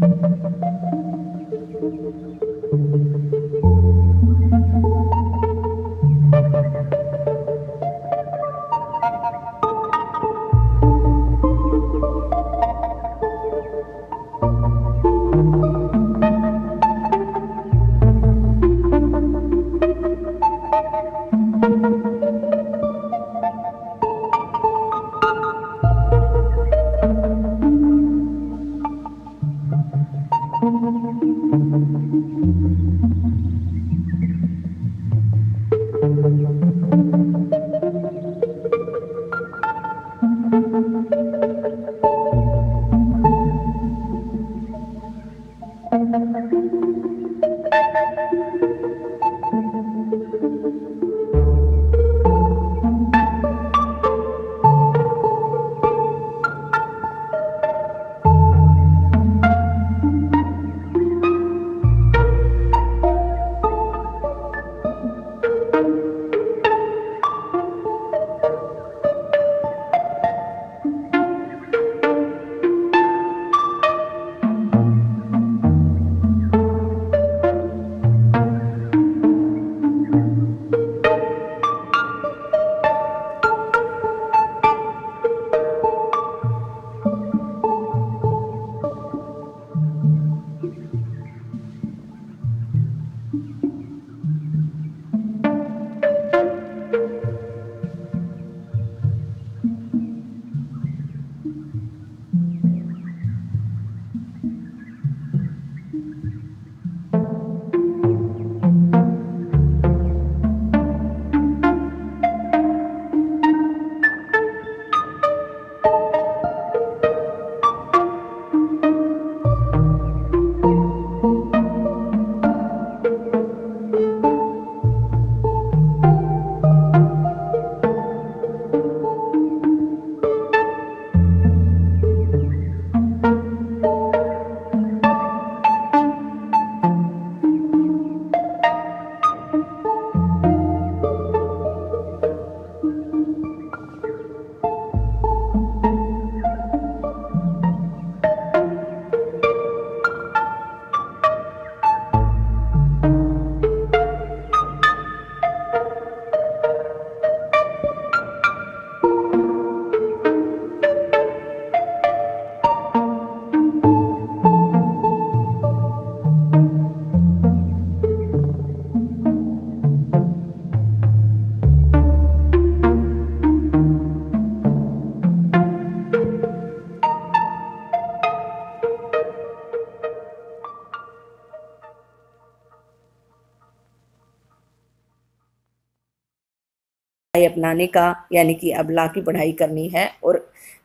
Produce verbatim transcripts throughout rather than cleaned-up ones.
अपनाने का, यानी कि अब लॉ की पढ़ाई करनी है और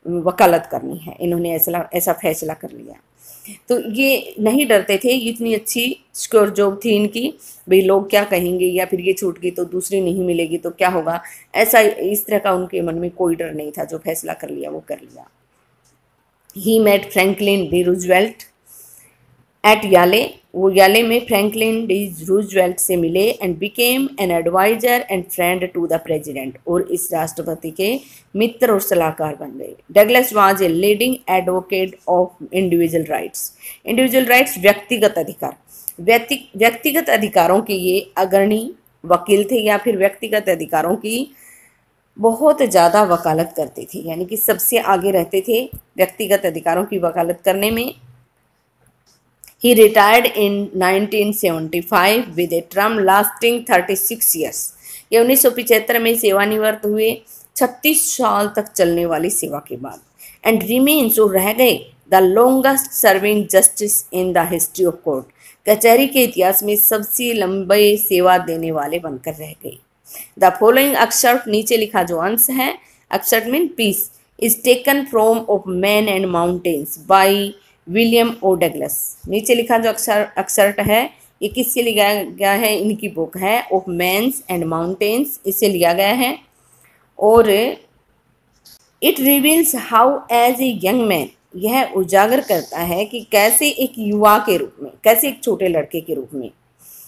वकालत करनी है, इन्होंने ऐसा ऐसा फैसला कर लिया। तो ये नहीं डरते थे, इतनी अच्छी सिक्योर जॉब थी इनकी, भाई लोग क्या कहेंगे, या फिर ये छूट गई तो दूसरी नहीं मिलेगी तो क्या होगा, ऐसा इस तरह का उनके मन में कोई डर नहीं था। जो फैसला कर लिया वो कर लिया। He met Franklin D Roosevelt at Yale, वो याले में फ्रैंकलिन डी रूजवेल्ट से मिले and became an adviser and friend to the president, और इस राष्ट्रपति के मित्र और सलाहकार बन गए। Douglas was a leading advocate of individual rights, individual rights व्यक्तिगत अधिकार, व्यक्ति व्यक्तिगत अधिकारों के ये अग्रणी वकील थे, या फिर व्यक्तिगत अधिकारों की बहुत ज़्यादा वकालत करते थे, यानी कि सबसे आगे रहते थे व्यक्तिगत अधिकारों की वकालत करने में। He retired in nineteen seventy five with a term lasting thirty six years. ये उन्नीस सौ पचहत्तर में सेवानिवृत्त हुए छत्तीस साल तक चलने वाली सेवा के बाद। एंड remains, और रह गए the longest serving justice in the history of court, कचहरी के इतिहास में सबसे लंबे सेवा देने वाले बनकर रह गए। द फॉलोइंग एक्सर्ट, नीचे लिखा जो अंश है, excerpt mean piece, is taken from of man and mountains by William O Douglas. नीचे लिखा जो अक्सर एक्सर्ट है ये किससे लिया गया है, इनकी बुक है ऑफ मैन्स एंड माउंटेन्स, इससे लिया गया है। और it reveals how as a young man, यह उजागर करता है कि कैसे एक युवा के रूप में, कैसे एक छोटे लड़के के रूप में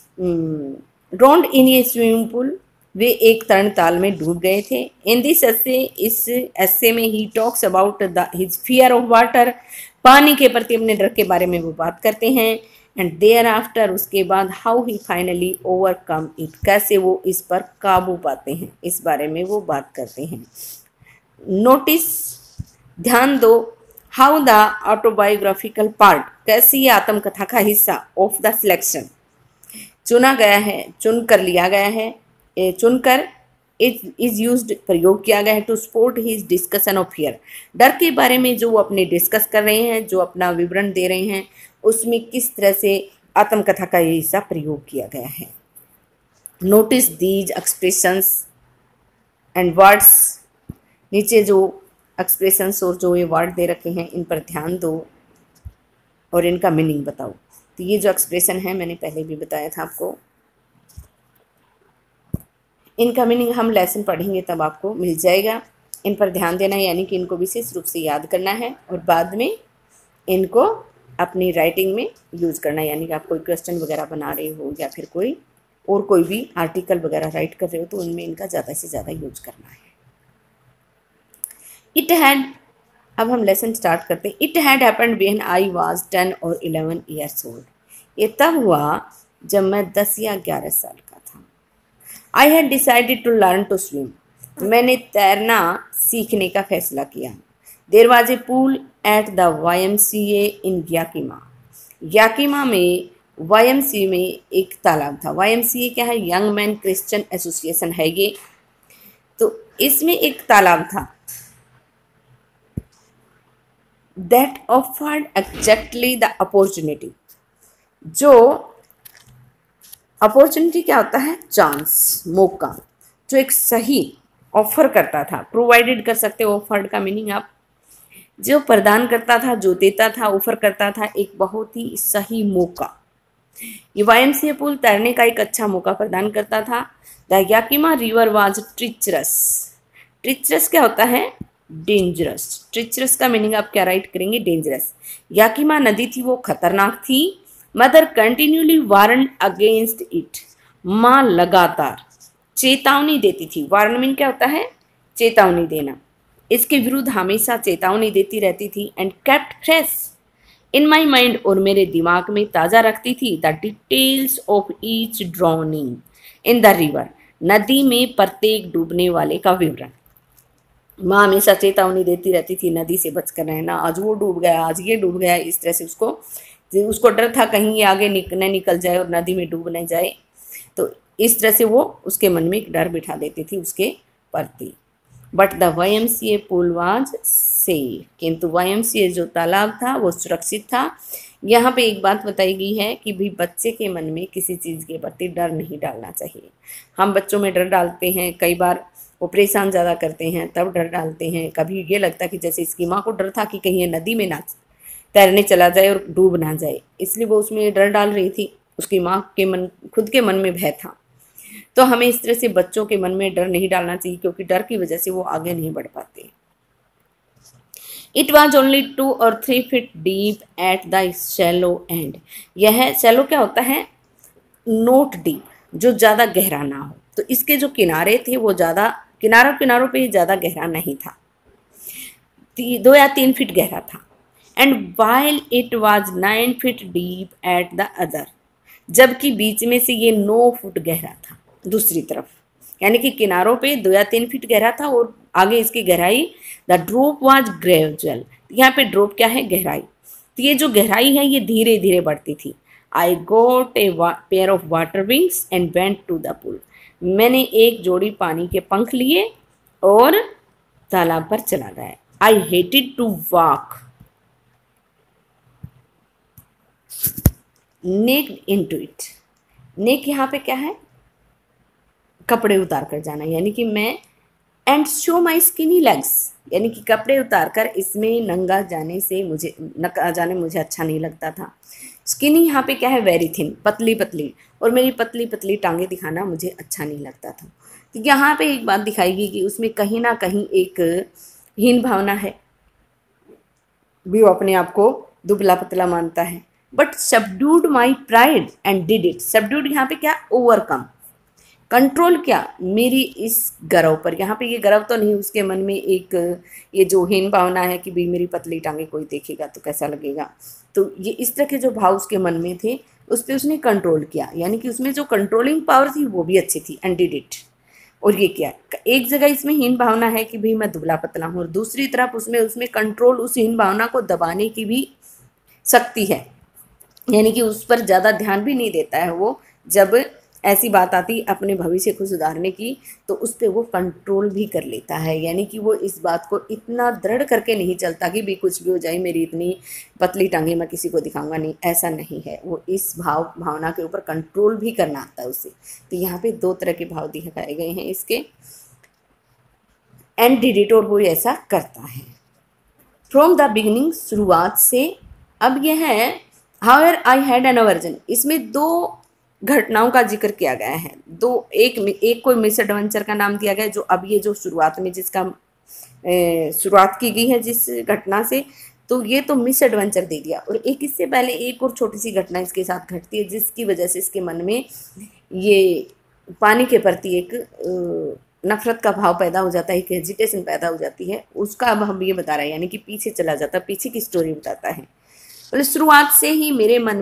ड्रॉन्ड इन ए स्विमिंग पूल, वे एक तरण ताल में डूब गए थे। इन दिस एसे, इस एसे में ही talks about the his fear of water, पानी के प्रति अपने डर के बारे में वो बात करते हैं। एंड देयर आफ्टर, उसके बाद how he finally overcome it, कैसे वो इस पर काबू पाते हैं, इस बारे में वो बात करते हैं। नोटिस, ध्यान दो, हाउ द ऑटोबायोग्राफिकल पार्ट, कैसे ये आत्मकथा का हिस्सा ऑफ द सिलेक्शन चुना गया है, चुन कर लिया गया है, चुनकर इज इज यूज्ड, प्रयोग किया गया है to support his discussion of fear, डर के बारे में जो वो अपने डिस्कस कर रहे हैं, जो अपना विवरण दे रहे हैं, उसमें किस तरह से आत्मकथा का ये हिस्सा प्रयोग किया गया है। Notice these expressions and words, नीचे जो एक्सप्रेशंस और जो ये वर्ड दे रखे हैं इन पर ध्यान दो और इनका मीनिंग बताओ। तो ये जो एक्सप्रेशन है मैंने पहले भी बताया था आपको, इनका मीनिंग हम लेसन पढ़ेंगे तब आपको मिल जाएगा। इन पर ध्यान देना, यानी कि इनको विशेष रूप से याद करना है और बाद में इनको अपनी राइटिंग में यूज़ करना है। यानी कि आप कोई क्वेश्चन वगैरह बना रहे हो या फिर कोई और कोई भी आर्टिकल वगैरह राइट कर रहे हो तो उनमें इनका ज़्यादा से ज़्यादा यूज करना है। इट हैड, अब हम लेसन स्टार्ट करते हैं। It had happened when I was ten or eleven years old, ये तब हुआ जब मैं दस या ग्यारह साल का था। I had decided to learn to swim, मैंने तैरना सीखने का फैसला किया। There was a pool at the Y M C A in Yakima, Yakima में वाई एम सी ए में एक तालाब था। वाई एम सी ए क्या है? यंग मैन क्रिश्चियन एसोसिएशन है ये। तो इसमें एक तालाब था। That offered exactly the opportunity, जो अपॉर्चुनिटी क्या होता है? चांस, मौका, जो एक सही ऑफर करता था। प्रोवाइडेड कर सकते हो, ऑफर्ड का मीनिंग आप, जो प्रदान करता था, जो देता था, ऑफर करता था एक बहुत ही सही मौका। ये Y M C A pool तैरने का एक अच्छा मौका प्रदान करता था। The Yakima river was treacherous, treacherous क्या होता है? डेंजरस। ट्रिचरस का मीनिंग आप क्या राइट करेंगे? डेंजरस। याकिमा नदी थी वो खतरनाक थी। Mother continuously warn against it, माँ लगातार चेतावनी देती थी। वार्न मीन क्या होता है? चेतावनी देना। इसके विरुद्ध हमेशा चेतावनी देती रहती थी। And kept fresh in my mind, और मेरे दिमाग में ताज़ा रखती थी the details of each drowning in the river, नदी में प्रत्येक डूबने वाले का विवरण। माँ हमेशा चेतावनी देती रहती थी नदी से बचकर रहना, आज वो डूब गया, आज ये डूब गया। इस तरह से उसको उसको डर था कहीं ये आगे निक, न निकल जाए और नदी में डूब न जाए। तो इस तरह से वो उसके मन में एक डर बिठा देती थी उसके प्रति। But the Y M C A pool was safe, किंतु वाई एम सी ए जो तालाब था वो सुरक्षित था। यहाँ पे एक बात बताई गई है कि भी बच्चे के मन में किसी चीज़ के प्रति डर नहीं डालना चाहिए। हम बच्चों में डर डालते हैं, कई बार वो परेशान ज़्यादा करते हैं तब डर डालते हैं। कभी ये लगता है कि जैसे इसकी माँ को डर था कि कहीं ये नदी में ना तैरने चला जाए और डूब ना जाए, इसलिए वो उसमें डर डाल रही थी। उसकी माँ के मन, खुद के मन में भय था। तो हमें इस तरह से बच्चों के मन में डर नहीं डालना चाहिए, क्योंकि डर की वजह से वो आगे नहीं बढ़ पाते। It was only two or three feet deep at the shallow end, यह शैलो क्या होता है? नोट डीप, जो ज़्यादा गहरा ना हो। तो इसके जो किनारे थे वो ज़्यादा, किनारों किनारों पे ज़्यादा गहरा नहीं था, दो या तीन फीट गहरा था। And while it was nine feet deep at the other, जबकि बीच में से ये नौ फुट गहरा था दूसरी तरफ। यानी कि किनारों पे दो या तीन फीट गहरा था और आगे इसकी गहराई, द ड्रॉप वाज ग्रेजुअल, यहाँ पे ड्रॉप क्या है? गहराई। तो ये जो गहराई है ये धीरे धीरे बढ़ती थी। I got a pair of water wings and went to the pool, मैंने एक जोड़ी पानी के पंख लिए और तालाब पर चला गया। I hated to walk naked into it, नेक यहाँ पे क्या है? कपड़े उतार कर जाना, यानी कि मैं, and show my skinny legs, यानी कि कपड़े उतार कर इसमें नंगा जाने से मुझे नंगा जाने मुझे अच्छा नहीं लगता था। स्किनी यहाँ पे क्या है? वेरी थिन, पतली पतली, और मेरी पतली पतली टांगे दिखाना मुझे अच्छा नहीं लगता था। तो यहाँ पे एक बात दिखाई गई कि उसमें कहीं ना कहीं एक हीन भावना है, भी वो अपने आप को दुबला पतला मानता है। But subdued my pride and did it, subdued यहाँ पे क्या? ओवरकम, कंट्रोल क्या, मेरी इस गर्व पर। यहाँ पे ये गर्व तो नहीं, उसके मन में एक ये जो हीन भावना है कि भाई मेरी पतली टांगे कोई देखेगा तो कैसा लगेगा, तो ये इस तरह के जो भाव उसके मन में थे उस पर उसने कंट्रोल किया, यानी कि उसमें जो कंट्रोलिंग पावर थी वो भी अच्छी थी, एंड डिड इट। और ये क्या, एक जगह इसमें हीन भावना है कि भाई मैं दुबला पतला हूँ, और दूसरी तरफ उसमें उसमें कंट्रोल, उस हीन भावना को दबाने की भी शक्ति है, यानी कि उस पर ज़्यादा ध्यान भी नहीं देता है वो। जब ऐसी बात आती अपने भविष्य को सुधारने की तो उस पर वो कंट्रोल भी कर लेता है, यानी कि वो इस बात को इतना दृढ़ करके नहीं चलता कि भी कुछ भी हो जाए मेरी इतनी पतली टांगे मैं किसी को दिखाऊंगा नहीं, ऐसा नहीं है। वो इस भाव भावना के ऊपर कंट्रोल भी करना आता है उसे। तो यहाँ पे दो तरह के भाव दिखाए गए हैं इसके, एंड डिड इट, और वो ऐसा करता है। फ्रॉम द बिगिनिंग, शुरुआत से। अब यह है however I had an aversion, इसमें दो घटनाओं का जिक्र किया गया है, दो एक एक कोई मिस एडवेंचर का नाम दिया गया है, जो अब ये जो शुरुआत में जिसका शुरुआत की गई है जिस घटना से, तो ये तो मिस एडवेंचर दे दिया। और एक इससे पहले एक और छोटी सी घटना इसके साथ घटती है जिसकी वजह से इसके मन में ये पानी के प्रति एक नफरत का भाव पैदा हो जाता है, एक हेजिटेशन पैदा हो जाती है, उसका अब हम ये बता रहे हैं, यानी कि पीछे चला जाता है, पीछे की स्टोरी बताता है। बोले शुरुआत से ही मेरे मन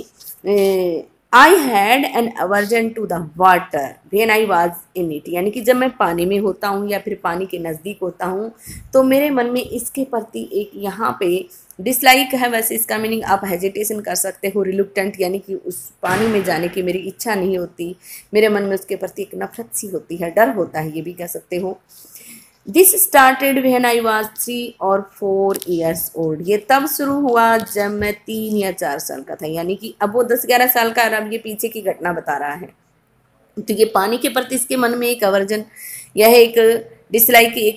में I had an aversion to the water when I was in it, यानी कि जब मैं पानी में होता हूँ या फिर पानी के नज़दीक होता हूँ तो मेरे मन में इसके प्रति एक यहाँ पे डिसलाइक है। वैसे इसका मीनिंग आप हेजिटेशन कर सकते हो, रिलुक्टेंट, यानी कि उस पानी में जाने की मेरी इच्छा नहीं होती, मेरे मन में उसके प्रति एक नफरत सी होती है, डर होता है, ये भी कह सकते हो। This started when I was three or four years old, ये तब शुरू हुआ जब मैं तीन या चार साल का था, यानी कि अब वो दस ग्यारह साल का, और अब ये पीछे की घटना बता रहा है। तो ये पानी के प्रति इसके मन में एक अवर्जन, यह एक डिसलाइक, एक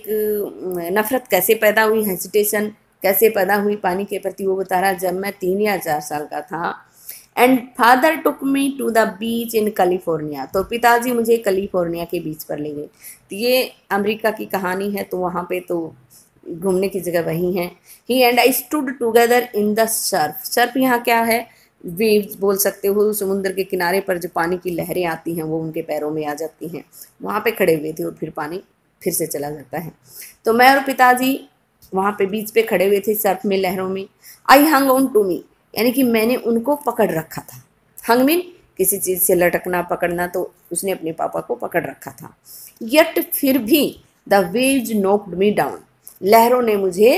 नफरत कैसे पैदा हुई, हेजिटेशन कैसे पैदा हुई पानी के प्रति, वो बता रहा जब मैं तीन या चार साल का था। And father took me to the beach in California, तो पिताजी मुझे कैलिफोर्निया के बीच पर ले गए। तो ये अमेरिका की कहानी है, तो वहाँ पे तो घूमने की जगह वही है। He and I stood together in the surf, surf यहाँ क्या है, वेव्स बोल सकते हो, समुद्र के किनारे पर जो पानी की लहरें आती हैं वो उनके पैरों में आ जाती हैं, वहाँ पे खड़े हुए थे और फिर पानी फिर से चला जाता है। तो मैं और पिताजी वहाँ पे बीच पे खड़े हुए थे सर्फ में, लहरों में। आई हंग ऑन टू मी, यानी कि मैंने उनको पकड़ रखा था। हंग मीन किसी चीज़ से लटकना, पकड़ना, तो उसने अपने पापा को पकड़ रखा था। यट फिर भी the waves knocked me down, लहरों ने मुझे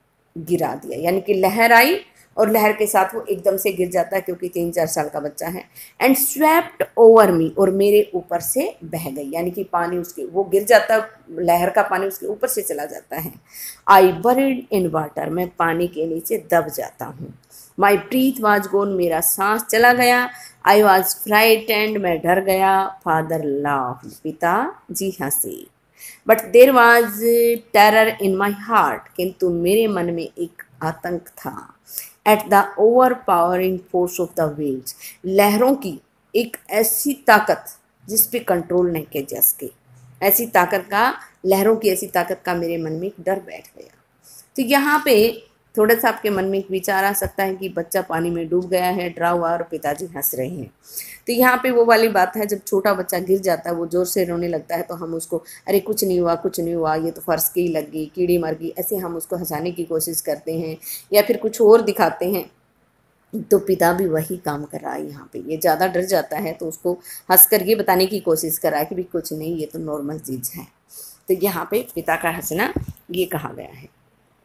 गिरा दिया, यानी कि लहर आई और लहर के साथ वो एकदम से गिर जाता है क्योंकि तीन चार साल का बच्चा है। एंड स्वेप्ट ओवर मी, और मेरे ऊपर से बह गई, यानी कि पानी उसके, वो गिर जाता, लहर का पानी उसके ऊपर से चला जाता है। आई बरीड इन वाटर, मैं पानी के नीचे दब जाता हूँ। माई ब्रीथ वाज गोन, मेरा सांस चला गया। आई वॉज फ्राइटेंड, मैं डर गया। फादर लाफ्ड, पिता जी हंसे। But there was terror in my heart, किंतु मेरे मन में एक आतंक था। At the overpowering force of the waves, लहरों की एक ऐसी ताकत जिस पे कंट्रोल नहीं किया जा सके, ऐसी ताकत का, लहरों की ऐसी ताकत का मेरे मन में एक डर बैठ गया। तो यहाँ पे थोड़ा सा आपके मन में एक विचार आ सकता है कि बच्चा पानी में डूब गया है, डरा हुआ, और पिताजी हंस रहे हैं। तो यहाँ पे वो वाली बात है, जब छोटा बच्चा गिर जाता है, वो जोर से रोने लगता है, तो हम उसको अरे कुछ नहीं हुआ, कुछ नहीं हुआ, ये तो फर्श की लग गई, कीड़ी मर गई, ऐसे हम उसको हंसाने की कोशिश करते हैं या फिर कुछ और दिखाते हैं। तो पिता भी वही काम कर रहा है यहाँ पे, ये ज़्यादा डर जाता है तो उसको हंस कर ये बताने की कोशिश कर रहा है कि भी कुछ नहीं, ये तो नॉर्मल चीज़ है। तो यहाँ पे पिता का हंसना ये कहा गया है,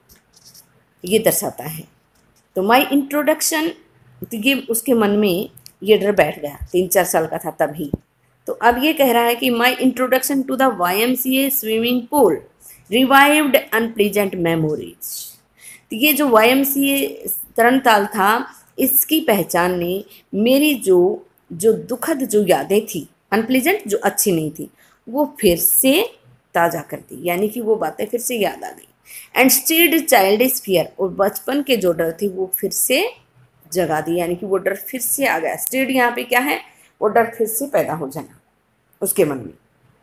ये दर्शाता है। तो माई इंट्रोडक्शन, तो ये उसके मन में ये डर बैठ गया, तीन चार साल का था तभी। तो अब ये कह रहा है कि my introduction to the Y M C A swimming pool revived unpleasant memories. तो ये जो वाई एम सी ए तरणताल था, इसकी पहचान ने मेरी जो जो दुखद जो यादें थी, अनप्लीजेंट जो अच्छी नहीं थी, वो फिर से ताज़ा कर दी, यानी कि वो बातें फिर से याद आ गई। एंड स्टीड चाइल्डिश फियर, और बचपन के जो डर थी वो फिर से जगा दी, यानी कि वो डर फिर से आ गया। स्टीड यहाँ पे क्या है, वो डर फिर से पैदा हो जाना उसके मन में।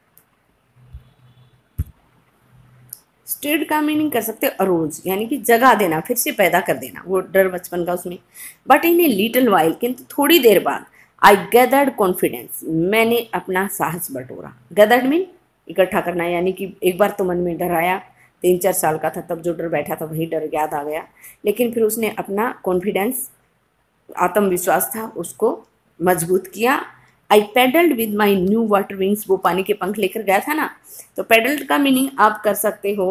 स्टीड का मीनिंग कर सकते हो अरोज, यानी कि जगा देना, फिर से पैदा कर देना, वो डर बचपन का उसमें। But in a little while, किंतु थोड़ी देर बाद, आई गैदर्ड कॉन्फिडेंस, मैंने अपना साहस बटोरा। गैदर्ड मीन इकट्ठा करना, यानी कि एक बार तो मन में डर आया, तीन चार साल का था तब जो डर बैठा था वही डर याद आ गया, लेकिन फिर उसने अपना कॉन्फिडेंस, आत्मविश्वास था, उसको मजबूत किया। I paddled with my new water wings, वो पानी के पंख लेकर गया था ना, तो पेडल्ड का मीनिंग आप कर सकते हो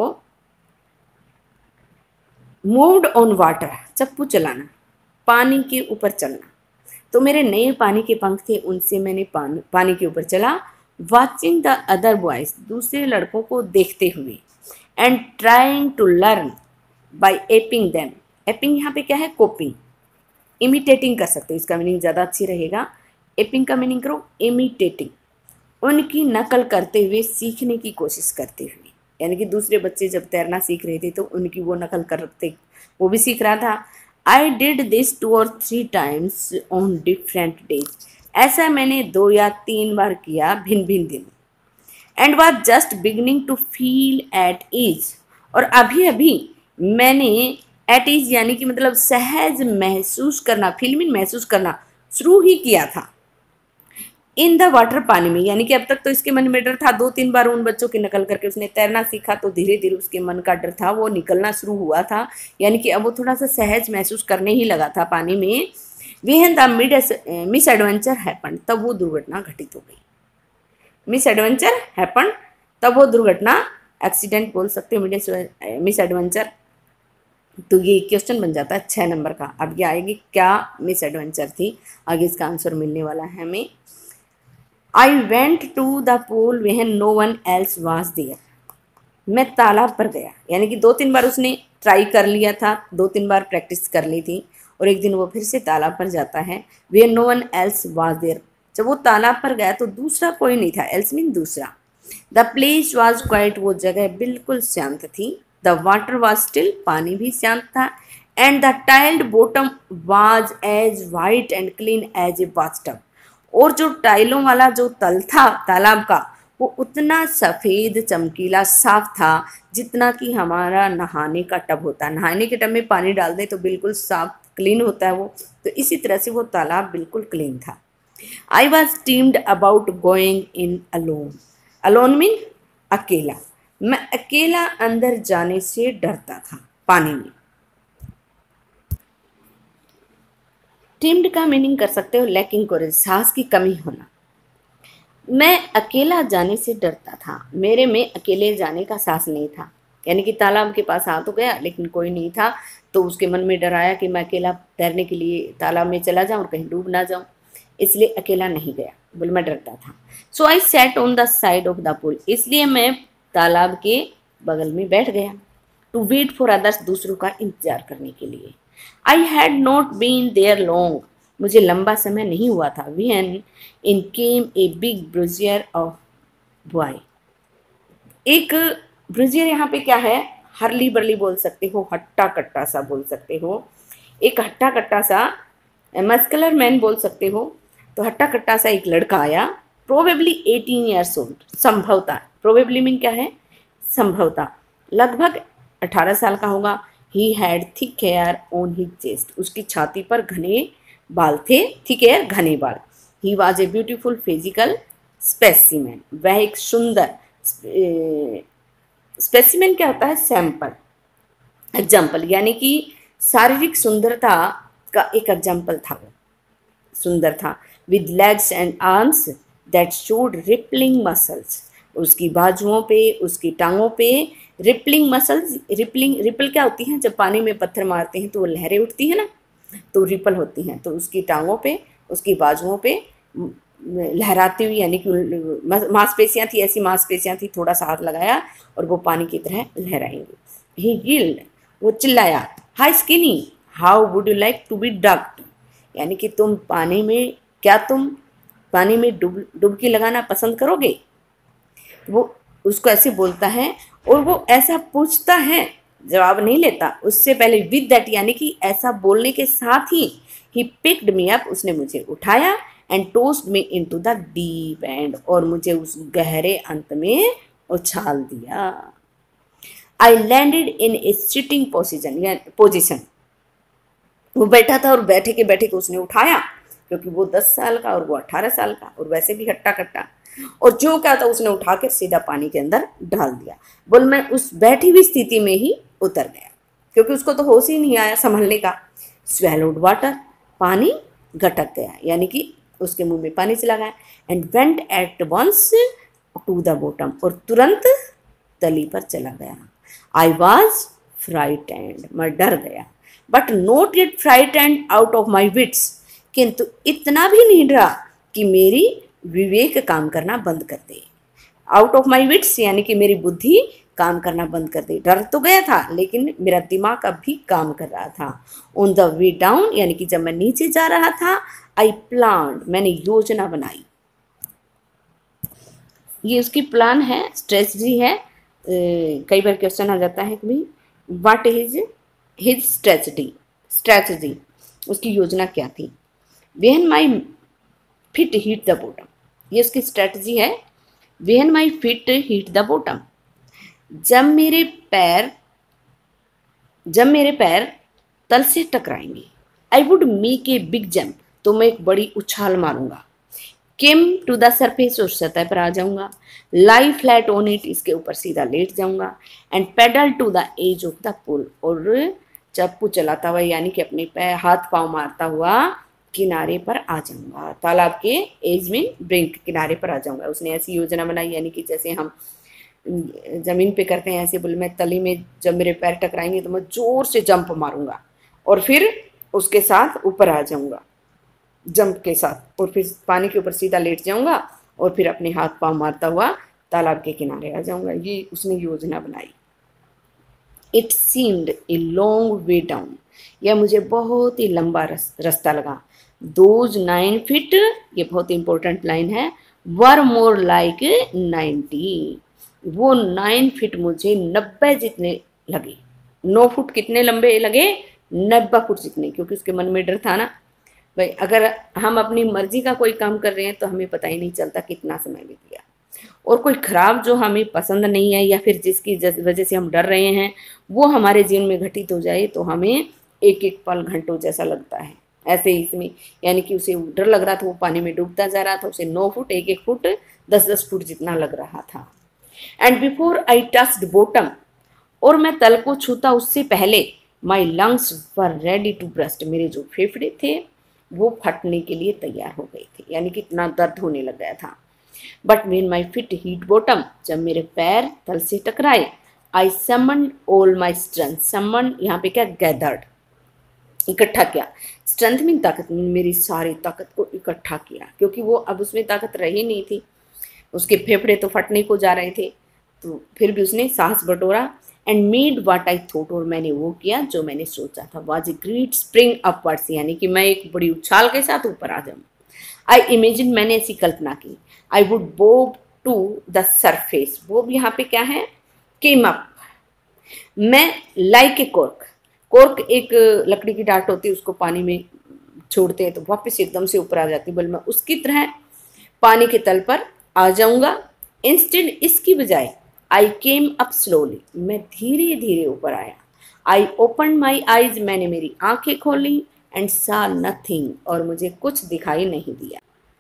मूव्ड ऑन वाटर, चप्पू चलाना, पानी के ऊपर चलना। तो मेरे नए पानी के पंख थे, उनसे मैंने पानी पानी के ऊपर चला। वॉचिंग द अदर बॉयज, दूसरे लड़कों को देखते हुए, and trying to learn by aping them. Aping यहाँ पे क्या है? कॉपिंग, इमिटेटिंग कर सकते हो, इसका मीनिंग ज़्यादा अच्छी रहेगा। एपिंग का मीनिंग करो इमिटेटिंग, उनकी नकल करते हुए, सीखने की कोशिश करते हुए, यानी कि दूसरे बच्चे जब तैरना सीख रहे थे तो उनकी वो नकल करते, वो भी सीख रहा था। I did this two or three times on different days, ऐसा मैंने दो या तीन बार किया भिन्न भिन्न दिन। And was just beginning to feel at ease, और अभी अभी मैंने एट ईज यानी कि मतलब सहज महसूस करना, फील मीन महसूस करना शुरू ही किया था। इन द वाटर, पानी में, यानी कि अब तक तो इसके मन में डर था, दो तीन बार उन बच्चों की नकल करके उसने तैरना सीखा, तो धीरे धीरे उसके मन का डर था वो निकलना शुरू हुआ था, यानी कि अब वो थोड़ा सा सहज महसूस करने ही लगा था पानी में। When the mid misadventure happen, तब वो दुर्घटना घटित हो गई। मिस एडवेंचर हैपन, तब वो दुर्घटना, एक्सीडेंट बोल सकते हो, मिस एडवेंचर। तो ये क्वेश्चन बन जाता है छः नंबर का। अब ये आएगी क्या मिस एडवेंचर थी, आगे इसका आंसर मिलने वाला है हमें। I went to the pool when no one else was there, मैं तालाब पर गया, यानी कि दो तीन बार उसने ट्राई कर लिया था, दो तीन बार प्रैक्टिस कर ली थी, और एक दिन वो फिर से तालाब पर जाता है। When no one else was there, जब वो तालाब पर गया तो दूसरा कोई नहीं था, एल्स मीन दूसरा। द प्लेस वॉज क्वाइट, वो जगह बिल्कुल शांत थी। द वाटर वॉज स्टिल, पानी भी शांत था। And the tiled bottom was as white and clean as a bathtub, और जो टाइलों वाला जो तल था तालाब का वो उतना सफ़ेद चमकीला साफ था जितना कि हमारा नहाने का टब होता है। नहाने के टब में पानी डाल दें तो बिल्कुल साफ क्लीन होता है वो, तो इसी तरह से वो तालाब बिल्कुल क्लीन था। I was timid about going in alone, alone mean अकेला, मैं अकेला अंदर जाने से डरता था पानी में। टीम्ड का मीनिंग कर सकते हो लैकिंग कोरेज, साहस की कमी होना। मैं अकेला जाने से डरता था, मेरे में अकेले जाने का साहस नहीं था, यानी कि तालाब के पास आ तो गया लेकिन कोई नहीं था, तो उसके मन में डर आया कि मैं अकेला तैरने के लिए तालाब में चला जाऊं और कहीं डूब ना जाऊं, इसलिए अकेला नहीं गया, बोले मैं डरता था। So I sat on the side of the pool, इसलिए मैं तालाब के बगल में बैठ गया। टू वेट फॉर अदर्स, दूसरों का इंतजार करने के लिए। I had not been there long, मुझे लंबा समय नहीं हुआ था। When in came a big bruiser of boy, एक ब्रूजियर यहाँ पे क्या है, हरली बरली बोल सकते हो, हट्टा कट्टा सा बोल सकते हो, एक हट्टा कट्टा सा मस्कुलर मैन बोल सकते हो। तो हट्टा कट्टा सा एक लड़का आया, प्रोबेबली एटीन ईयर्स ओल्ड, संभवता, प्रोबेबली मीन क्या है, संभवता, लगभग अठारह साल का होगा। He had thick hair on his chest, उसकी छाती पर घने बाल थे, थिक हेयर घने बाल। He was a beautiful physical specimen, वह एक सुंदर, स्पेसिमेन क्या होता है, सैंपल, एग्जाम्पल, यानी कि शारीरिक सुंदरता का एक एग्जाम्पल था, वो सुंदर था। With legs and arms that showed rippling muscles, उसकी बाजुओं पे, उसकी टांगों पे रिपलिंग मसल्स, रिपलिंग, रिपल क्या होती हैं, जब पानी में पत्थर मारते हैं तो वो लहरें उठती हैं ना, तो रिपल होती हैं, तो उसकी टांगों पे, उसकी बाजुओं पे लहराती हुई, यानी कि मांसपेशियाँ थी, ऐसी मांसपेशियाँ थी, थोड़ा सा हाथ लगाया और वो पानी की तरह लहराएंगी। ही गिल्ड, वो चिल्लाया, hi skinny how would you like to be ducked, यानी कि तुम पानी में, क्या तुम पानी में डुब डुबकी लगाना पसंद करोगे। वो उसको ऐसे बोलता है और वो ऐसा पूछता है, जवाब नहीं लेता, उससे पहले विद दैट, यानी कि ऐसा बोलने के साथ ही ही पिक्ड मी अप, उसने मुझे उठाया, and tossed me into the deep end, और मुझे उस गहरे अंत में उछाल दिया। I landed in a sitting position, position, वो बैठा था और बैठे के बैठे को उसने उठाया क्योंकि वो दस साल का और वो अठारह साल का, और वैसे भी हट्टा कट्टा। और जो क्या था उसने उठाकर सीधा पानी के अंदर डाल दिया। बोल मैं उस बैठी हुई स्थिति में ही उतर गया, क्योंकि उसको तो होश ही नहीं आया संभलने का। स्वेलोड वाटर, पानी गटक गया, यानी कि उसके मुंह में पानी चला गया। And went at once to the bottom, और तुरंत तली पर चला गया। आई वॉज फ्राइटेंड, मैं डर गया। But not yet frightened out of my wits, किंतु इतना भी नहीं डरा कि मेरी विवेक काम करना बंद कर दे। आउट ऑफ माई विट्स यानी कि मेरी बुद्धि काम करना बंद कर दे। डर तो गया था लेकिन मेरा दिमाग अब भी काम कर रहा था। ऑन द वे डाउन यानी कि जब मैं नीचे जा रहा था, आई प्लान, मैंने योजना बनाई। ये उसकी प्लान है, स्ट्रेटजी है। ए, कई बार क्वेश्चन आ जाता है कि भाई what is his strategy, strategy उसकी योजना क्या थी। When my feet hit the bottom, ये उसकी स्ट्रेटजी है। When my feet hit the bottom, जब मेरे पैर जब मेरे पैर तल से टकराएंगे। I would make a big jump, तो मैं एक बड़ी उछाल मारूंगा। केम टू द सरफेस, और सतह पर आ जाऊंगा। लाई फ्लैट ऑन इट, इसके ऊपर सीधा लेट जाऊंगा। And paddle to the edge of the pool, और चप्पू चलाता हुआ यानी कि अपने पैर हाथ पांव मारता हुआ किनारे पर आ जाऊंगा। तालाब के एज में ब्रिंक, किनारे पर आ जाऊंगा। उसने ऐसी योजना बनाई, यानी कि जैसे हम जमीन पे करते हैं ऐसे। बोले मैं तली में जब मेरे पैर टकराएंगे तो मैं जोर से जंप मारूंगा और फिर उसके साथ ऊपर आ जाऊंगा जंप के साथ, और फिर पानी के ऊपर सीधा लेट जाऊंगा और फिर अपने हाथ पांव मारता हुआ तालाब के किनारे आ जाऊंगा। ये उसने योजना बनाई। It seemed a long way down, यह मुझे बहुत ही लंबा रास्ता लगा। दोज नाइन फिट, ये बहुत इंपॉर्टेंट लाइन है, वर मोर लाइक नाइन्टी, वो नाइन फिट मुझे नब्बे जितने लगे। नौ फुट कितने लंबे लगे? नब्बे फुट जितने, क्योंकि उसके मन में डर था ना भाई, अगर हम अपनी मर्जी का कोई काम कर रहे हैं तो हमें पता ही नहीं चलता कितना समय बीत गया। और कोई खराब जो हमें पसंद नहीं है या फिर जिसकी वजह से हम डर रहे हैं वो हमारे जीवन में घटित हो जाए तो हमें एक एक पल घंटों जैसा लगता है। ऐसे ही इसमें यानी कि उसे डर लग रहा था, वो पानी में डूबता जा रहा था, उसे नौ फुट एक एक फुट दस दस फुट जितना लग रहा था। And before I touched bottom, और मैं तल को छूता उससे पहले, my lungs were ready to burst, मेरे जो फेफड़े थे वो फटने के लिए तैयार हो गए थे, यानी कि इतना दर्द होने लग गया था। But when my feet hit bottom, जब मेरे पैर तल से टकराए, I summoned all my strength, summoned यहाँ पे क्या, गैदर्ड, इकट्ठा किया। स्ट्रेंथ मीन ताकत, मेरी सारी ताकत को इकट्ठा किया, क्योंकि वो अब उसमें ताकत रही नहीं थी, उसके फेफड़े तो फटने को जा रहे थे, तो फिर भी उसने साहस बटोरा। And made what I thought, और मैंने वो किया जो मैंने सोचा था। Was a great spring upwards, यानी कि मैं एक बड़ी उछाल के साथ ऊपर आ जाऊँ। आई इमेजिन, मैंने ऐसी कल्पना की। I would bob to the surface, bob यहाँ पे क्या है, केम अप। मैं लाइक ए कॉर्क, कॉर्क एक लकड़ी की डाट होती है, उसको पानी में छोड़ते हैं तो वापस एकदम से ऊपर आ जाती है। बोल मैं उसकी तरह पानी के तल पर आ जाऊंगा। इंस्टेड, इसकी बजाय, आई केम अप स्लोली, मैं धीरे धीरे ऊपर आया। आई ओपन माई आईज, मैंने मेरी आंखें खोली। एंड सा नथिंग, और मुझे कुछ दिखाई नहीं दिया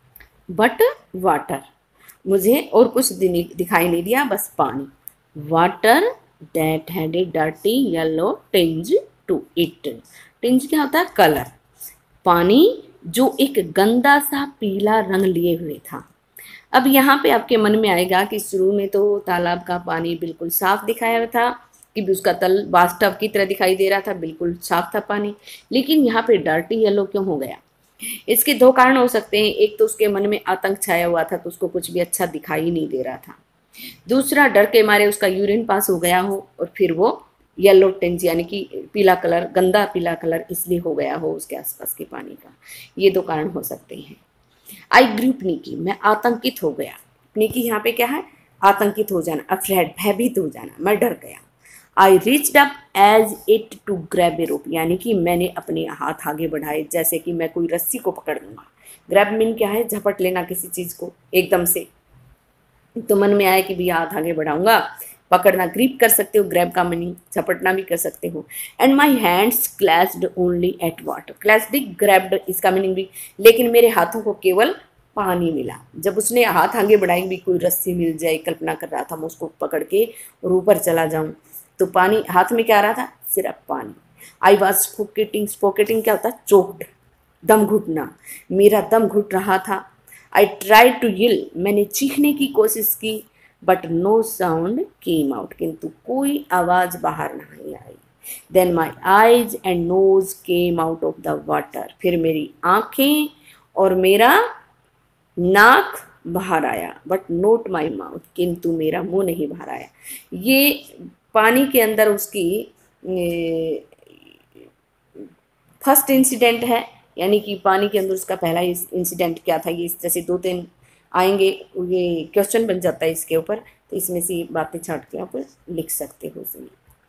बट वाटर, मुझे और कुछ दिखाई नहीं दिया बस पानी। Water that had a dirty yellow tinge to it, tinge क्या होता है, कलर, पानी जो एक गंदा सा पीला रंग लिए हुए था। अब यहाँ पे आपके मन में आएगा कि शुरू में तो तालाब का पानी बिल्कुल साफ दिखाया था कि भी उसका तल बाथटब की तरह दिखाई दे रहा था, बिल्कुल साफ था पानी, लेकिन यहाँ पे डर्टी येलो क्यों हो गया? इसके दो कारण हो सकते हैं। एक तो उसके मन में आतंक छाया हुआ था तो उसको कुछ भी अच्छा दिखाई नहीं दे रहा था। दूसरा, डर के मारे उसका यूरिन पास हो गया हो और फिर वो येलो टिंज यानी कि पीला कलर, गंदा पीला कलर इसलिए हो गया हो उसके आसपास के पानी का। ये दो कारण हो सकते हैं। आई ग्रू पैनिकी, मैं आतंकित हो गया। पैनिकी यहाँ पे क्या है, आतंकित हो जाना, अफ्रेड, भयभीत हो जाना, मैं डर गया। I reached up as it to grab a rope, यानी कि मैंने अपने हाथ आगे बढ़ाए जैसे कि मैं कोई रस्सी को पकड़ लूँगा। ग्रैब मीन क्या है, झपट लेना किसी चीज़ को एकदम से। तो मन में आया कि भैया हाथ आगे बढ़ाऊंगा, पकड़ना ग्रिप कर सकते हो, ग्रैब का मीनिंग झपटना भी कर सकते हो। And my hands clasped only at water, clasped grabbed इसका मीनिंग भी, लेकिन मेरे हाथों को केवल पानी मिला। जब उसने हाथ आगे बढ़ाई भी कोई रस्सी मिल जाए, कल्पना कर रहा था मैं उसको पकड़ के और ऊपर चला जाऊं, तो पानी हाथ में क्या आ रहा था, सिर्फ पानी। आई वॉज स्पोकेटिंग, स्पोकेटिंग क्या होता है, चोक्ड, दम घुटना, मेरा दम घुट रहा था। आई ट्राई टू यिल, मैंने चीखने की कोशिश की, but no sound came out, किंतु कोई आवाज़ बाहर नहीं आई। Then my eyes and nose came out of the water, फिर मेरी आँखें और मेरा नाक बाहर आया, बट नोट माई माउथ, किंतु मेरा मुंह नहीं बाहर आया। ये पानी के अंदर उसकी फर्स्ट इंसिडेंट है, यानी कि पानी के अंदर उसका पहला इंसिडेंट क्या था। ये इस तरह से दो तीन आएंगे, ये क्वेश्चन बन जाता है इसके ऊपर, तो इसमें से बातें छाट के आप लिख सकते हो उसमें।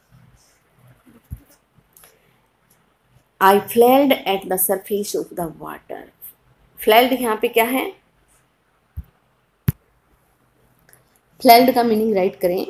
I flailed at the surface of the water, flailed यहाँ पे क्या है, फ्लेल्ड का मीनिंग राइट करें,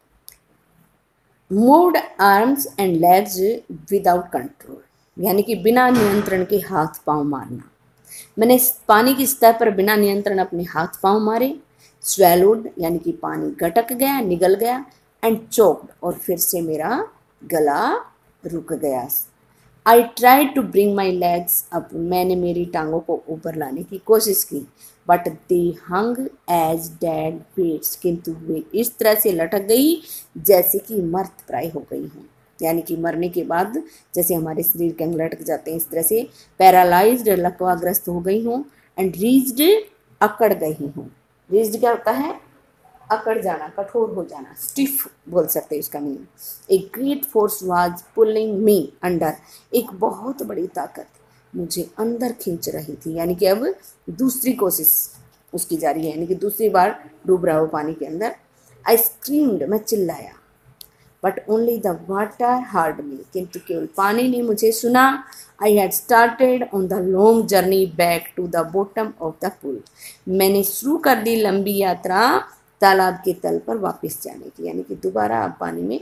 moved arms and legs without control, यानी कि बिना नियंत्रण के हाथ पांव मारना। मैंने पानी की सतह पर बिना नियंत्रण अपने हाथ पांव मारे। स्वेलोड यानी कि पानी गटक गया, निगल गया। एंड चोक्ड, और फिर से मेरा गला रुक गया। I try to bring my legs up, मैंने मेरी टांगों को ऊपर लाने की कोशिश की, but they hung as dead weights, किंतु वे इस तरह से लटक गई जैसे कि मर्त प्राय हो गई हूँ, यानी कि मरने के बाद जैसे हमारे शरीर के अंग लटक जाते हैं, इस तरह से पैरालाइज्ड, लकवाग्रस्त हो गई हूँ। एंड रीज्ड, अकड़ गई हूँ। रीज्ड क्या होता है, अकड़ जाना, कठोर हो जाना, स्टिफ बोल सकते हैं इसका meaning. A great force was pulling me under, एक बहुत बड़ी ताकत मुझे अंदर खींच रही थी, यानी कि अब दूसरी कोशिश उसकी जारी है, यानी कि दूसरी बार डूब रहा हो पानी के अंदर। आई स्क्रीम्ड, मैं चिल्लाया, but only the water heard me, किंतु केवल पानी ने मुझे सुना। I had started on the long journey back to the bottom of the pool, मैंने शुरू कर दी लंबी यात्रा तालाब के तल पर वापस जाने की, यानी कि दोबारा अब पानी में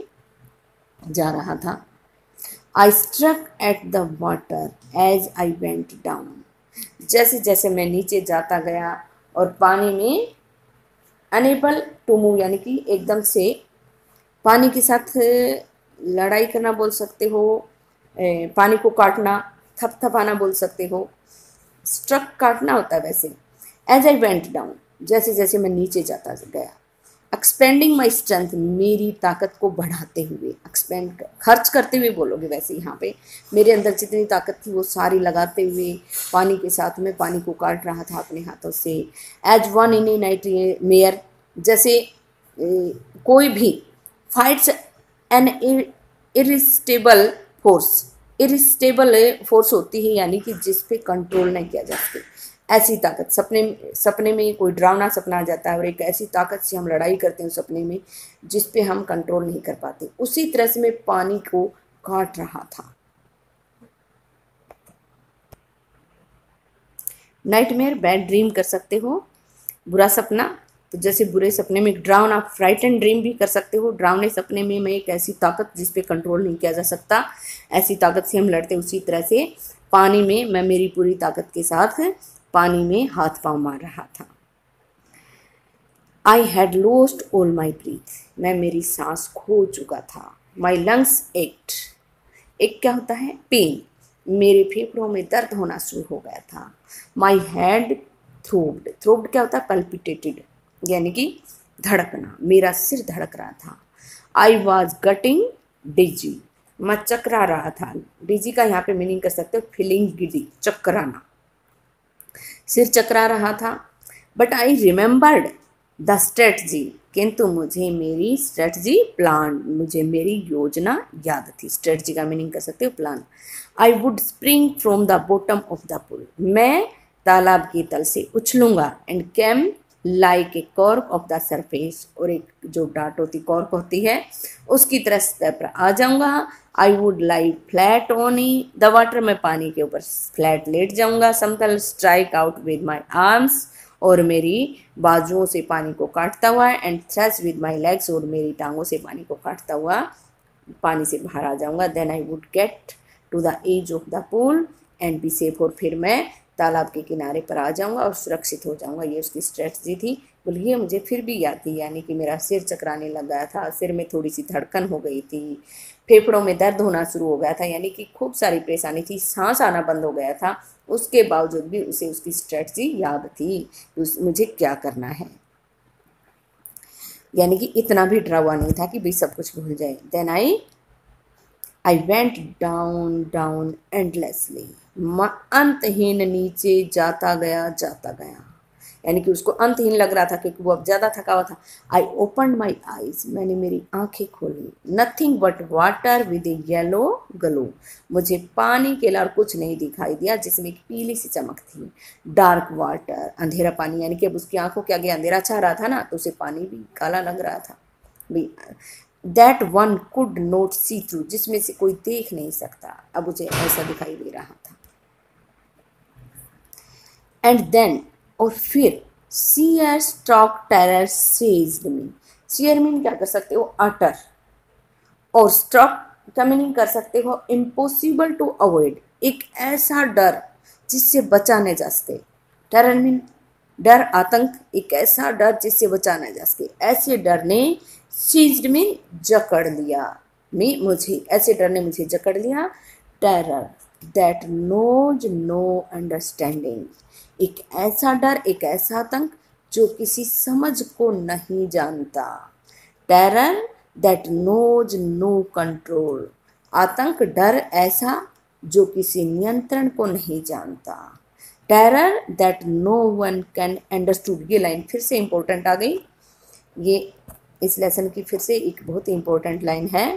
जा रहा था। I struck at the water as I went down, जैसे जैसे मैं नीचे जाता गया और पानी में अनेबल टू मूव, यानी कि एकदम से पानी के साथ लड़ाई करना बोल सकते हो, पानी को काटना, थपथपाना बोल सकते हो। स्ट्रक काटना होता है वैसे। एज आई वेंट डाउन, जैसे जैसे मैं नीचे जाता गया। एक्सपेंडिंग माई स्ट्रेंथ, मेरी ताकत को बढ़ाते हुए, एक्सपेंड खर्च करते हुए बोलोगे वैसे यहाँ पे, मेरे अंदर जितनी ताकत थी वो सारी लगाते हुए पानी के साथ में पानी को काट रहा था अपने हाथों से। As one in a nightmare, जैसे ए, कोई भी fights an irresistible force, irresistible force होती है यानी कि जिस पे कंट्रोल नहीं किया जा सकता, ऐसी ताकत। सपने सपने में कोई डरावना सपना आ जाता है और एक ऐसी ताकत से हम लड़ाई करते हैं सपने में जिस पे हम कंट्रोल नहीं कर पाते, उसी तरह से मैं पानी को काट रहा था। नाइटमेयर, बैड ड्रीम कर सकते हो, बुरा सपना। तो जैसे बुरे सपने में ड्राउन, आप फ्राइटन ड्रीम भी कर सकते हो। ड्राउने सपने में मैं एक ऐसी ताकत जिस पे कंट्रोल नहीं किया जा सकता, ऐसी ताकत से हम लड़ते, उसी तरह से पानी में मैं मेरी पूरी ताकत के साथ पानी में हाथ पांव मार रहा था। I had lost all my breath, मैं मेरी सांस खो चुका था। माई लंग्स एक्ट, एक क्या होता है, पेन, मेरे फेफड़ों में दर्द होना शुरू हो गया था। माई हैड थ्रोब्ड, थ्रोब्ड क्या होता है, पल्पिटेटेड, यानी कि धड़कना, मेरा सिर धड़क रहा था। आई वॉज गटिंग डिजी, मैं चकरा रहा था। डिजी का यहाँ पे मीनिंग कर सकते हो फीलिंग गिडी, चकराना, सिर चकरा रहा था। But I remembered the strategy, किंतु मुझे मेरी स्ट्रेटजी, प्लान, मुझे मेरी योजना याद थी। स्ट्रेटजी का मीनिंग कर सकते हो plan. I would spring from the bottom of the pool, मैं तालाब के तल से उछलूंगा। And came like a cork off the surface, और एक जो डाट होती कॉर्क होती है उसकी तरह सतह पर आ जाऊंगा। I would lie flat on the water, मैं पानी के ऊपर फ्लैट लेट जाऊंगा, समतल। Strike out with my arms, और मेरी बाजुओं से पानी को काटता हुआ, and thrash with my legs, और मेरी टांगों से पानी को काटता हुआ पानी से बाहर आ जाऊंगा। Then I would get to the edge of the pool and be safe, और फिर मैं तालाब के किनारे पर आ जाऊंगा और सुरक्षित हो जाऊंगा। ये उसकी स्ट्रेटजी थी। बोलिए मुझे फिर भी याद थी, यानी कि मेरा सिर चकराने लग गया था, सिर में थोड़ी सी धड़कन हो गई थी, फेफड़ों में दर्द होना शुरू हो गया था, यानी कि खूब सारी परेशानी थी, सांस आना बंद हो गया था। उसके बावजूद भी उसे उसकी स्ट्रेटजी याद थी कि मुझे क्या करना है, यानी कि इतना भी डरा हुआ नहीं था कि भाई सब कुछ भूल जाए। Then I I went down down endlessly, अंतहीन नीचे जाता गया जाता गया, यानी कि उसको अंतहीन लग रहा था क्योंकि वो अब ज़्यादा थका हुआ था। आई ओपन माई आईज, मैंने मेरी आंखें खोली। Nothing but water with a yellow glow, मुझे पानी के अलावा कुछ नहीं दिखाई दिया जिसमें एक पीली सी चमक थी। डार्क वाटर, अंधेरा पानी, यानी कि अब उसकी आंखों के आगे अंधेरा छा रहा था ना, तो उसे पानी भी काला लग रहा था। That one could not see through, जिसमें से कोई देख नहीं सकता, अब उसे ऐसा दिखाई दे रहा था। एंड देन, और फिर sheer stark terror seized me, sheer mean क्या कर सकते हो, अटर, और स्टॉक क्या मीनिंग कर सकते हो, इम्पॉसिबल टू अवॉइड, एक ऐसा डर जिससे बचा नहीं जा सके। टेरर मीन डर, आतंक, एक ऐसा डर जिससे बचा नहीं जा सके। ऐसे डर ने सीज्ड में जकड़ लिया, में मुझे, ऐसे डर ने मुझे जकड़ लिया। Terror that knows no understanding, एक ऐसा डर, एक ऐसा आतंक जो किसी समझ को नहीं जानता। Terror that knows no control, आतंक, डर ऐसा जो किसी नियंत्रण को नहीं जानता। Terror that no one can understood, ये लाइन फिर से इंपॉर्टेंट आ गई। ये इस लेसन की फिर से एक बहुत ही इंपॉर्टेंट लाइन है।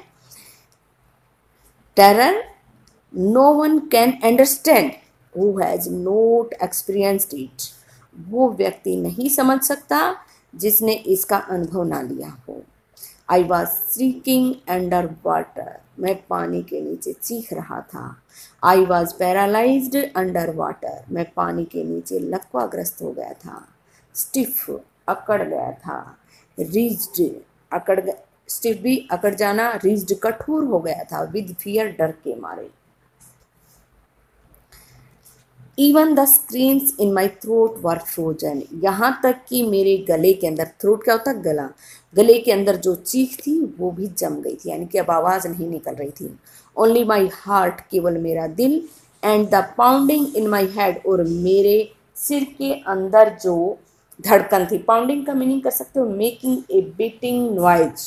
Terror no one can understand who has not experienced it, वो व्यक्ति नहीं समझ सकता जिसने इसका अनुभव ना लिया हो। I was shrieking under water, मैं पानी के नीचे चीख रहा था। I was paralysed under water, मैं पानी के नीचे लकवाग्रस्त हो गया था। स्टिफ, अकड़ गया था। रिज्ड, अकड़, स्टिफ भी अकड़ जाना, रिज्ड कठोर हो गया था, विद फियर, डर के मारे। Even the screams in my throat were frozen, यहाँ तक कि मेरे गले के अंदर, थ्रोट क्या होता है, गला, गले के अंदर जो चीख थी वो भी जम गई थी, यानी कि अब आवाज़ नहीं निकल रही थी। ओनली माई हार्ट, केवल मेरा दिल, and the pounding in my head, और मेरे सिर के अंदर जो धड़कन थी। पाउंडिंग का मीनिंग कर सकते हो making a beating noise,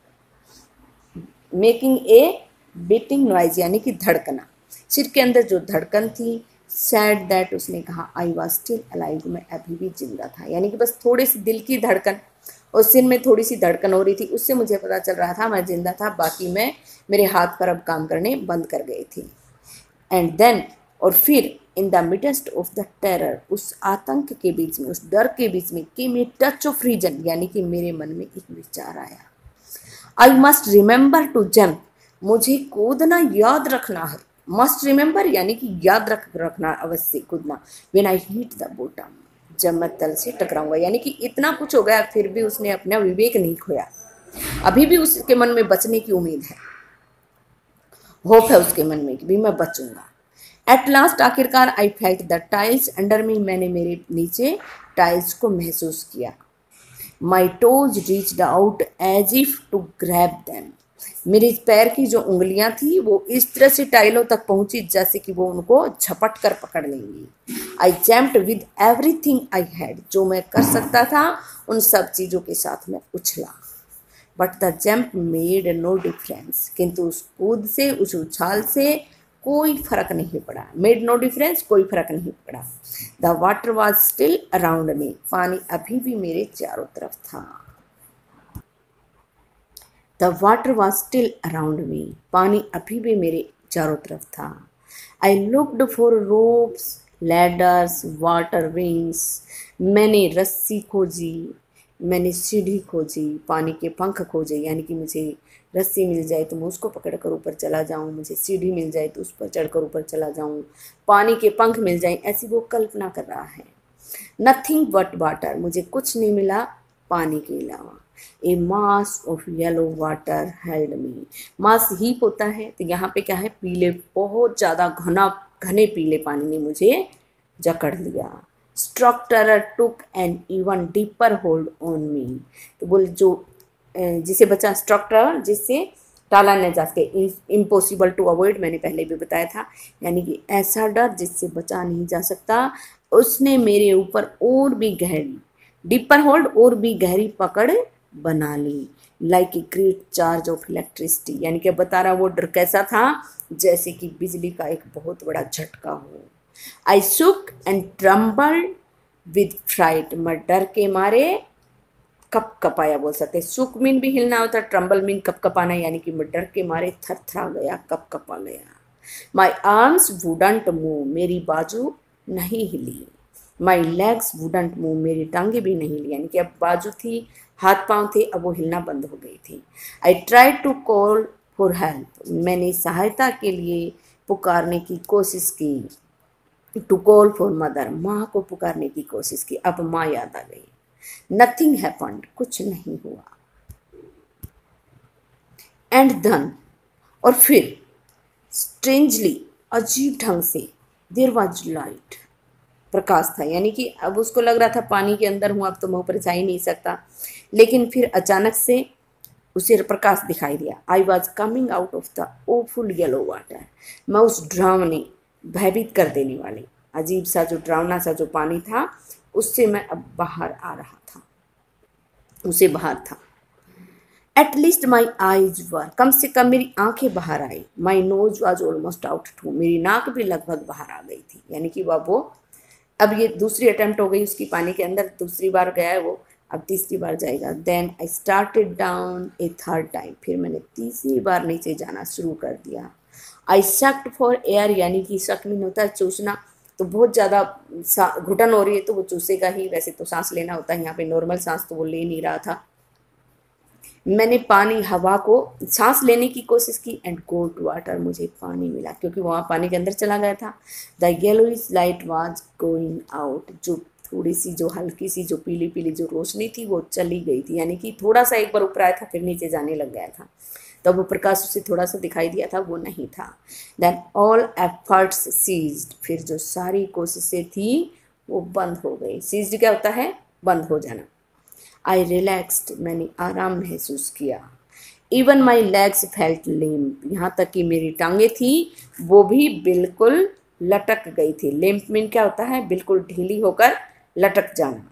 making a beating noise, यानी कि धड़कना, सिर के अंदर जो धड़कन थी। सैड दैट, उसने कहा, आई वॉज स्टिल अलाइव, मैं अभी भी जिंदा था, यानी कि बस थोड़ी सी दिल की धड़कन और सिर में थोड़ी सी धड़कन हो रही थी, उससे मुझे पता चल रहा था मैं जिंदा था, बाकी मैं, मेरे हाथ पर अब काम करने बंद कर गए थे। एंड देन, और फिर, in the midst of the terror, उस आतंक के बीच में, उस डर के बीच में, came a touch of reason, यानी कि मेरे मन में एक विचार आया। I must remember to jump, मुझे कूदना याद रखना है। मस्ट रिमेंबर यानी कि याद रख रखना अवश्य कूदना। When I hit the bottom, जब मैं तल से टकराऊंगा, यानी कि इतना कुछ हो गया फिर भी उसने अपना विवेक नहीं खोया, अभी भी उसके मन में बचने की उम्मीद है, होप है उसके मन में कि भी मैं बचूंगा। एट लास्ट, आखिरकार, I felt the tiles under me, मैंने मेरे नीचे टाइल्स को महसूस किया। My toes reached out as if to grab them, मेरे पैर की जो उंगलियां थी वो इस तरह से टाइलों तक पहुंची जैसे कि वो उनको झपट कर पकड़ लेंगी। I jumped with everything I had, जो मैं कर सकता था उन सब चीज़ों के साथ मैं उछला। But the jump made no difference, किंतु उस कूद से, उस उछाल से कोई फर्क नहीं पड़ा। मेड नो डिफरेंस, कोई फर्क नहीं पड़ा। The water was still around me, पानी अभी भी मेरे चारों तरफ था। The water was still around me, पानी अभी भी मेरे चारों तरफ था। I looked for ropes, ladders, water wings, मैंने रस्सी खोजी, मैंने सीढ़ी खोजी, पानी के पंख खोजे, यानी कि मुझे रस्सी मिल जाए तो मैं उसको पकड़ कर ऊपर चला जाऊं, मुझे सीढ़ी मिल जाए तो उस पर चढ़कर ऊपर चला जाऊं, पानी के पंख मिल जाए, ऐसी वो कल्पना कर रहा है। नथिंग बट वाटर, मुझे कुछ नहीं मिला पानी के अलावा। A mass of yellow water held me, mass heap होता है तो यहाँ पे क्या है, पीले, बहुत ज़्यादा घना घने पीले पानी ने मुझे जकड़ लिया। Stark terror took an even deeper hold on me, तो बोल जो जिसे बचा, स्ट्रक टेरर जिससे टाला न जा सके, इम्पॉसिबल टू अवॉइड, मैंने पहले भी बताया था, यानी कि ऐसा डर जिससे बचा नहीं जा सकता, उसने मेरे ऊपर और भी गहरी, डीपर होल्ड, और भी गहरी पकड़ बना ली। Like a great charge of electricity, यानी कि बता रहा वो डर कैसा था, जैसे कि बिजली का एक बहुत बड़ा झटका हो। I shook and trembled with fright, मैं डर के मारे कप कपाया बोल सकते। सुक मीन भी हिलना होता, ट्रम्बल मीन कप कपाना, यानी कि मैं डर के मारे थर थरा गया, कप कपा गया। माई आर्म्स वुडंट मूव, मेरी बाजू नहीं हिली। माई लेग्स वुडंट मूव, मेरी टांगे भी नहीं हिली, यानी कि अब बाजू थी, हाथ पांव थे, अब वो हिलना बंद हो गई थी। I tried to call for help, मैंने सहायता के लिए पुकारने की कोशिश की। टू कॉल फॉर मदर, माँ को पुकारने की कोशिश की, अब माँ याद आ गई। नथिंग हैपन्ड, कुछ नहीं हुआ। एंड देन, और फिर स्ट्रेंजली, अजीब ढंग से, देयर वाज लाइट, प्रकाश था, यानी कि अब उसको लग रहा था पानी के अंदर हूँ, अब तो मैं ऊपर जा ही नहीं सकता, लेकिन फिर अचानक से उसे प्रकाश दिखाई दिया। I was coming out of the awful yellow water, मैं उस ड्रावनी, भयभीत कर देने वाली, अजीब सा जो ड्रावना सा जो पानी था, उससे मैं अब बाहर आ रहा था, उसे बाहर था। At least my eyes were, कम से कम मेरी आंखें बाहर आई। My nose was almost out too, मेरी नाक भी लगभग बाहर आ गई थी, यानी कि वह वो अब ये दूसरी अटेम्प्ट हो गई उसकी पानी के अंदर, दूसरी बार गया है वो, अब तीसरी बार जाएगा। Then I started down a third time, फिर मैंने तीसरी बार नीचे जाना शुरू कर दिया। आई सक्ड फॉर एयर, यानी कि शक मीन होता है चूसना, तो बहुत ज़्यादा घुटन हो रही है तो वो चूसेगा ही, वैसे तो सांस लेना होता है, यहाँ पे नॉर्मल सांस तो वो ले नहीं रहा था। मैंने पानी, हवा को सांस लेने की कोशिश की। एंड गोल्ड वाटर, मुझे पानी मिला क्योंकि वहाँ पानी के अंदर चला गया था। The yellowish light was going out, जो थोड़ी सी जो हल्की सी जो पीली पीली जो रोशनी थी वो चली गई थी, यानी कि थोड़ा सा एक बार ऊपर आया था फिर नीचे जाने लग गया था, तब तो वो प्रकाश उसे थोड़ा सा दिखाई दिया था, वो नहीं था। देन ऑल एफर्ट्स सीज्ड, फिर जो सारी कोशिशें थी वो बंद हो गई। सीज्ड क्या होता है, बंद हो जाना। आई रिलैक्स्ड, मैंने आराम महसूस किया। Even my legs felt limp, यहाँ तक कि मेरी टांगे थी वो भी बिल्कुल लटक गई थी। लिम्प मीन क्या होता है, बिल्कुल ढीली होकर लटक जाना।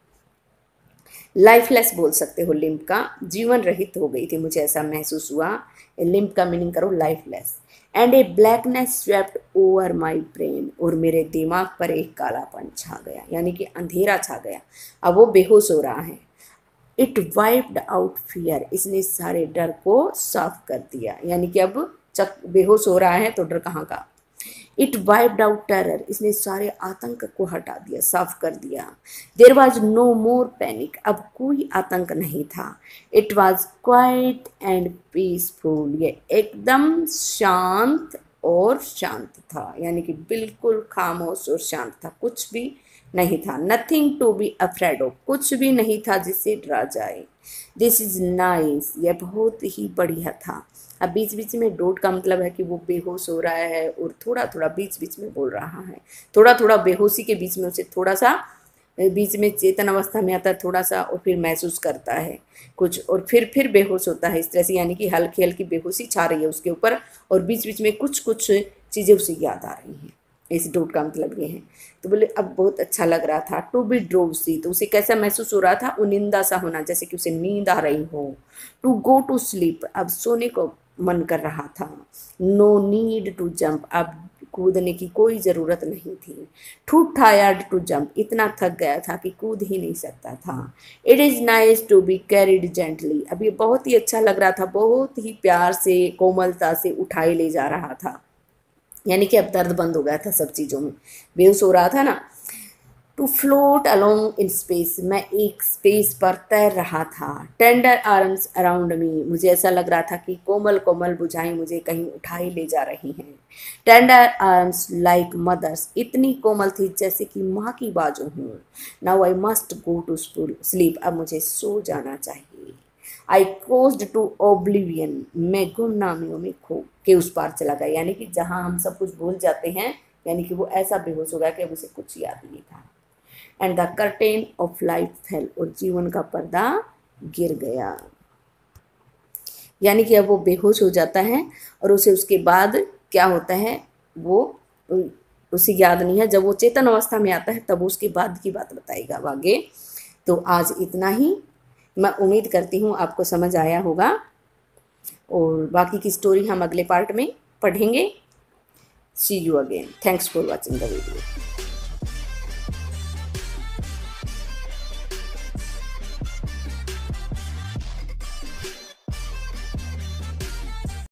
लाइफलेस बोल सकते हो लिम्प का, जीवन रहित हो गई थी, मुझे ऐसा महसूस हुआ। लिम्प का मीनिंग करो lifeless. And a blackness swept over my brain, और मेरे दिमाग पर एक कालापन छा गया, यानी कि अंधेरा छा गया। अब वो बेहोश हो रहा है। इट वाइप्ड आउट फियर, इसने सारे डर को साफ कर दिया, यानी कि अब चक बेहोश हो रहा है तो डर कहाँ का। इट वाइप्ड आउट टेरर, इसने सारे आतंक को हटा दिया, साफ कर दिया। There was no more panic, अब कोई आतंक नहीं था। It was quiet and peaceful, ये एकदम शांत और शांत था, यानी कि बिल्कुल खामोश और शांत था, कुछ भी नहीं था। Nothing to be afraid of, कुछ भी नहीं था जिससे डरा जाए। दिस इज नाइस, यह बहुत ही बढ़िया था। अब बीच बीच में डोट का मतलब है कि वो बेहोश हो रहा है और थोड़ा थोड़ा बीच बीच में बोल रहा है, थोड़ा थोड़ा बेहोशी के बीच में उसे थोड़ा सा बीच में चेतन अवस्था में आता है थोड़ा सा, और फिर महसूस करता है कुछ, और फिर फिर बेहोश होता है इस तरह से, यानी कि हल्की हल्की बेहोशी छा रही है उसके ऊपर और बीच बीच में कुछ कुछ चीज़ें उसे याद आ रही हैं। इस डोट का मतलब ये है। तो बोले अब बहुत अच्छा लग रहा था। टू बी ड्रोसी, तो उसे कैसा महसूस हो रहा था, उनिंदा सा होना, जैसे कि उसे नींद आ रही हो। टू गो टू स्लीप, अब सोने को मन कर रहा था। नो नीड टू जंप, अब कूदने की कोई ज़रूरत नहीं थी। टू टायर्ड टू जंप, इतना थक गया था कि कूद ही नहीं सकता था। It is nice to be carried gently, अब ये बहुत ही अच्छा लग रहा था, बहुत ही प्यार से कोमलता से उठाए ले जा रहा था, यानी कि अब दर्द बंद हो गया था सब चीज़ों में, बेहोश हो रहा था ना। To float along in space, मैं एक स्पेस पर तैर रहा था। टेंडर आर्म्स अराउंड मी, मुझे ऐसा लग रहा था कि कोमल कोमल भुजाएं मुझे कहीं उठाई ले जा रही हैं। टेंडर आर्म्स लाइक मदर्स, इतनी कोमल थी जैसे कि माँ की बाजू हूँ। Now I must go to sleep, अब मुझे सो जाना चाहिए। आई क्रोज्ड टू ओब्लिवियन, मैं गुमनामियों में खो के उस पार चला गया, यानी कि जहाँ हम सब कुछ भूल जाते हैं, यानी कि वो ऐसा बेहोश हो गया कि अब उसे कुछ याद नहीं था। And the curtain of life fell, और जीवन का पर्दा गिर गया, यानी कि अब वो बेहोश हो जाता है और उसे उसके बाद क्या होता है वो उसे याद नहीं है। जब वो चेतन अवस्था में आता है तब उसके बाद की बात बताएगा आगे। तो आज इतना ही, मैं उम्मीद करती हूँ आपको समझ आया होगा, और बाकी की स्टोरी हम अगले पार्ट में पढ़ेंगे। See you again, thanks for watching the video.